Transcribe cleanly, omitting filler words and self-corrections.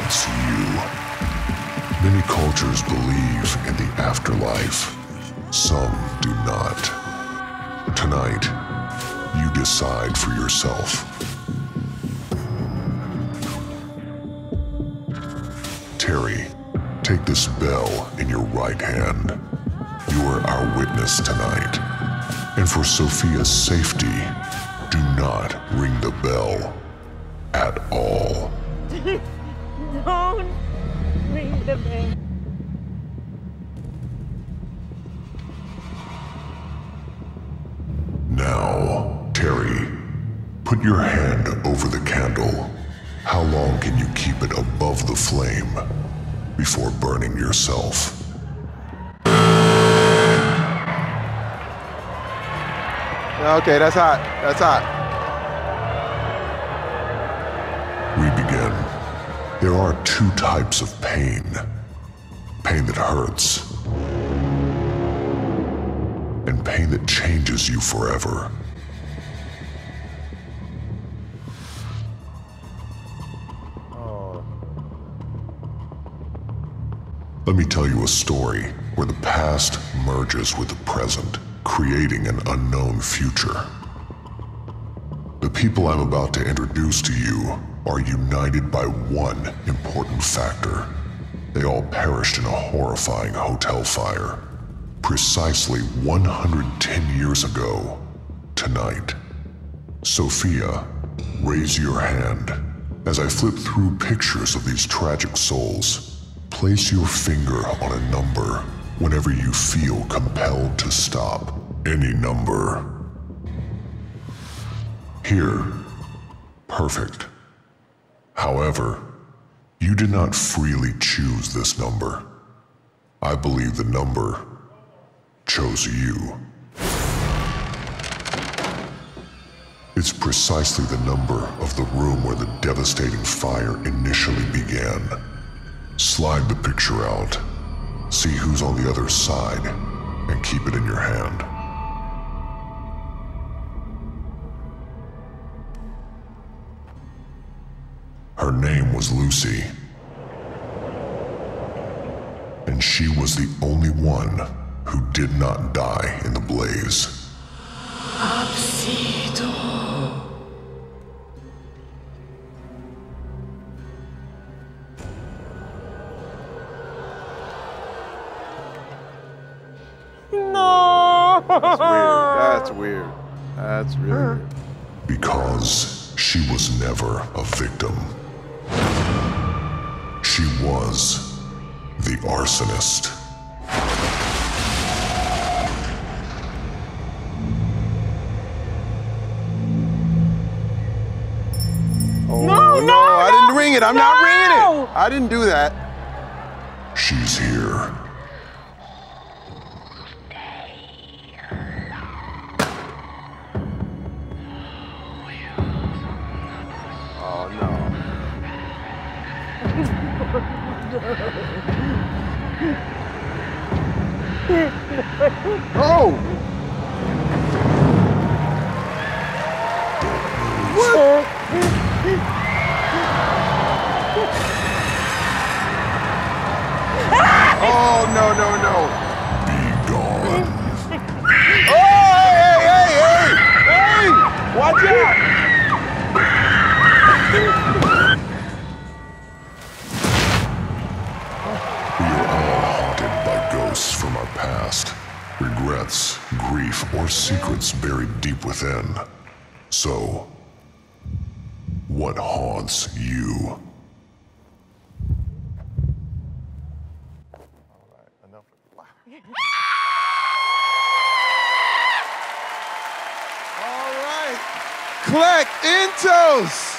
haunts you. Many cultures believe in the afterlife. Some do not. Tonight, you decide for yourself. Terry, take this bell in your right hand. You are our witness tonight. And for Sophia's safety, do not ring the bell at all. Don't ring the bell. Now, Terry, put your hand over the candle. How long can you keep it above the flame before burning yourself? Okay, that's hot. That's hot. We begin. There are two types of pain. Pain that hurts, and pain that changes you forever. Let me tell you a story where the past merges with the present, creating an unknown future. The people I'm about to introduce to you are united by one important factor. They all perished in a horrifying hotel fire, precisely 110 years ago, tonight. Sophia, raise your hand. As I flip through pictures of these tragic souls, place your finger on a number whenever you feel compelled to stop. Any number. Here. Perfect. However, you did not freely choose this number. I believe the number chose you. It's precisely the number of the room where the devastating fire initially began. Slide the picture out, see who's on the other side, and keep it in your hand. Her name was Lucy, and she was the only one who did not die in the blaze. Absido. No. That's weird. That's really weird. Because she was never a victim. She was the arsonist. Oh, No, I didn't ring it. I'm not no. ringing it. I didn't do that. She's here. Oh, no. Oh! What? Oh, no, no, no. Be gone. Oh, hey! Watch out! We are all haunted by ghosts from our past, regrets, grief, or secrets buried deep within. So, what haunts you? All right. Collect Intos.